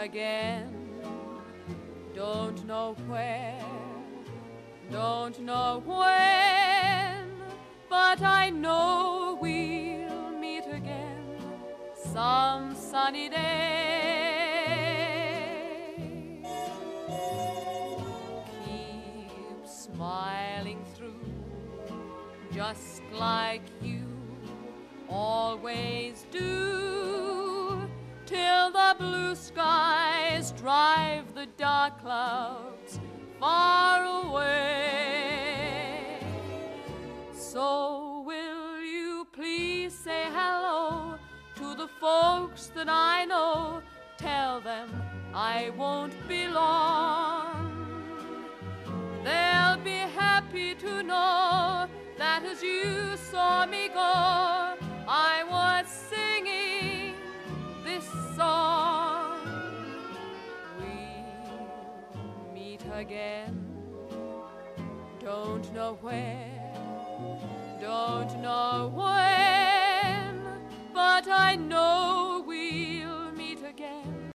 again. Don't know where, don't know when, but I know we'll meet again some sunny day. Keep smiling through, just like you always do, till the blue skies drive the dark clouds far away. So will you please say hello to the folks that I know? Tell them I won't be long. They'll be happy to know that as you saw me go, I was singing this song. We'll meet again. Don't know where, don't know when,